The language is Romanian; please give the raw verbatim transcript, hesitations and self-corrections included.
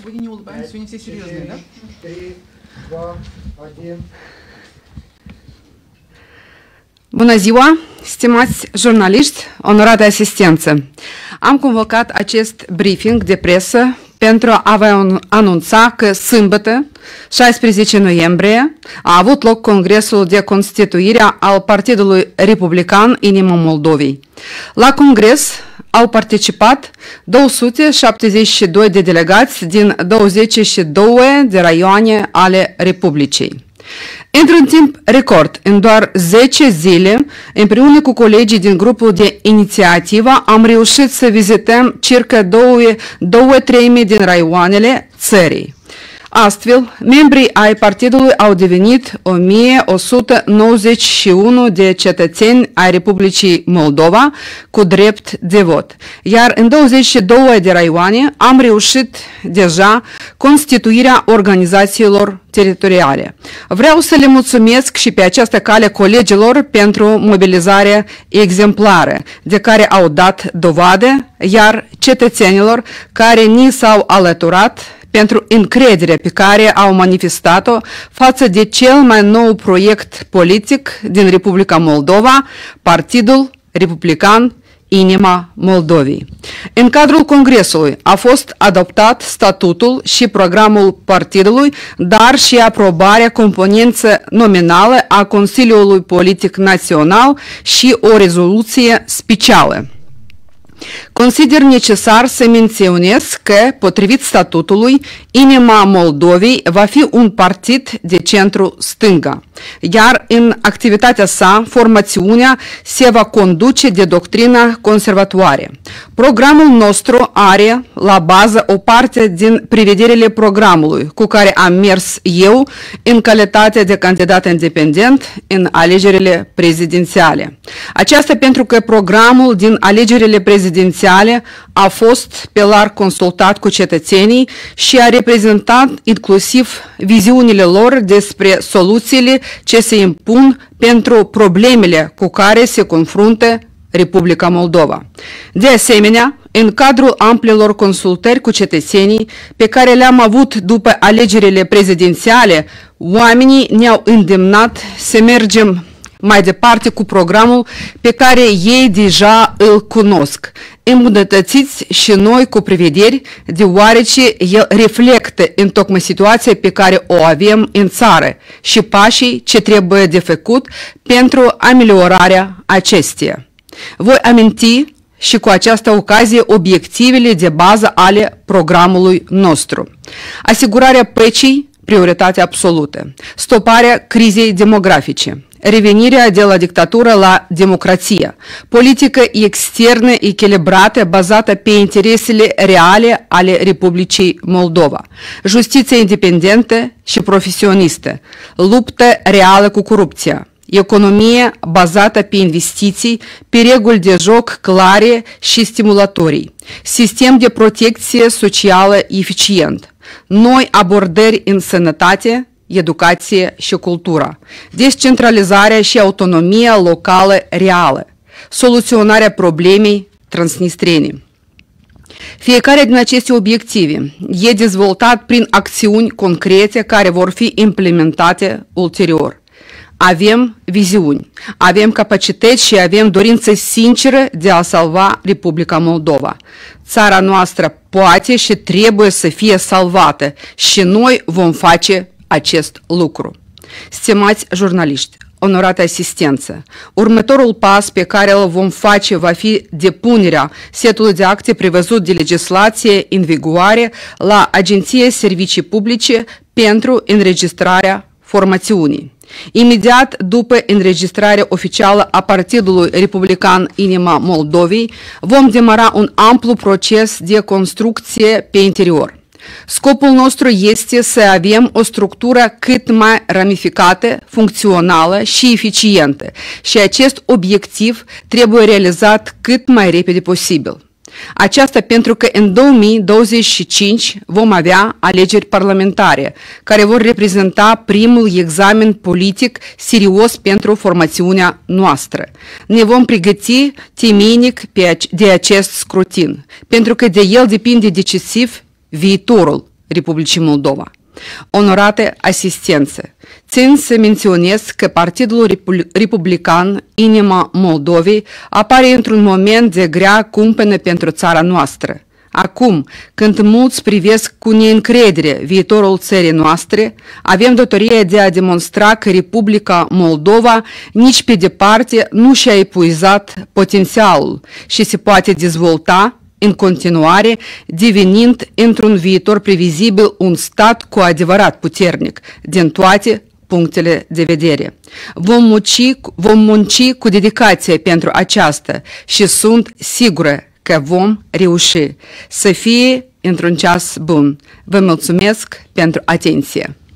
Вы не улыбаетесь, вы не все серьезные, да? три, два, один. Bună ziua, stimați jurnaliști, onorate asistență! Am convocat acest briefing de presă pentru a vă anunța că sâmbătă, șaisprezece noiembrie, a avut loc Congresul de Constituire al Partidului Republican Inima Moldovei. La congres au participat două sute șaptezeci și doi de delegați din douăzeci și două de raioane ale Republicii. Într-un timp record, în doar zece zile, împreună cu colegii din grupul de inițiativă, am reușit să vizităm circa două, două treimi din raioanele țării. Astfel, membrii ai partidului au devenit o mie o sută nouăzeci și unu de cetățeni ai Republicii Moldova cu drept de vot, iar în douăzeci și două de raioane am reușit deja constituirea organizațiilor teritoriale. Vreau să le mulțumesc și pe această cale colegilor pentru mobilizarea exemplară de care au dat dovadă, iar cetățenilor care ni s-au alăturat pentru încrederea pe care au manifestat-o față de cel mai nou proiect politic din Republica Moldova, Partidul Republican Inima Moldovei. În cadrul Congresului a fost adoptat statutul și programul partidului, dar și aprobarea componență nominală a Consiliului Politic Național și o rezoluție specială. Consider necesar să menționez că, potrivit statutului, Inima Moldovei va fi un partid de centru-stânga, iar în activitatea sa, formațiunea se va conduce de doctrina conservatoare. Programul nostru are la bază o parte din prevederile programului cu care am mers eu în calitate de candidat independent în alegerile prezidențiale. Aceasta pentru că programul din alegerile prezidențiale a fost pe larg consultat cu cetățenii și a reprezentat inclusiv viziunile lor despre soluțiile ce se impun pentru problemele cu care se confruntă Republica Moldova. De asemenea, în cadrul amplelor consultări cu cetățenii pe care le-am avut după alegerile prezidențiale, oamenii ne-au îndemnat să mergem mai departe cu programul pe care ei deja îl cunosc, îmbunătățiți și noi cu prevederi, deoarece el reflectă întocmai situația pe care o avem în țară și pașii ce trebuie de făcut pentru ameliorarea acesteia. Voi aminti și cu această ocazie obiectivele de bază ale programului nostru. Asigurarea păcii, prioritate absolută, stoparea crizei demografice, revenirea de la dictatură la democrație, politică externă echilibrată bazată pe interesele reale ale Republicii Moldova, justiție independentă și profesionistă, luptă reală cu corupția, economie bazată pe investiții, pe reguli de joc clare și stimulatorii, sistem de protecție socială eficient, noi abordări în sănătate, educație și cultură, descentralizarea și autonomia locală reală, soluționarea problemei transnistrene. Fiecare din aceste obiective e dezvoltat prin acțiuni concrete care vor fi implementate ulterior. Avem viziuni, avem capacități și avem dorință sinceră de a salva Republica Moldova. Țara noastră poate și trebuie să fie salvată și noi vom face acest lucru. Stimați jurnaliști, onorată asistență, următorul pas pe care îl vom face va fi depunerea setului de acte prevăzut de legislație în vigoare la Agenția Servicii Publice pentru înregistrarea formațiunii. Imediat după înregistrarea oficială a Partidului Republican Inima Moldovei, vom demara un amplu proces de construcție pe interior. Scopul nostru este să avem o structură cât mai ramificată, funcțională și eficientă și acest obiectiv trebuie realizat cât mai repede posibil. Aceasta pentru că în două mii douăzeci și cinci vom avea alegeri parlamentare, care vor reprezenta primul examen politic serios pentru formațiunea noastră. Ne vom pregăti temeinic de acest scrutin, pentru că de el depinde decisiv viitorul Republicii Moldova. Onorate asistențe, țin să menționez că Partidul Republican, inima Moldovei, apare într-un moment de grea cumpănă pentru țara noastră. Acum, când mulți privesc cu neîncredere viitorul țării noastre, avem datoria de a demonstra că Republica Moldova nici pe departe nu și-a epuizat potențialul și se poate dezvolta în continuare, devenind într-un viitor previzibil un stat cu adevărat puternic din toate punctele de vedere. Vom munci, vom munci cu dedicație pentru aceasta și sunt sigură că vom reuși. Să fie într-un ceas bun. Vă mulțumesc pentru atenție.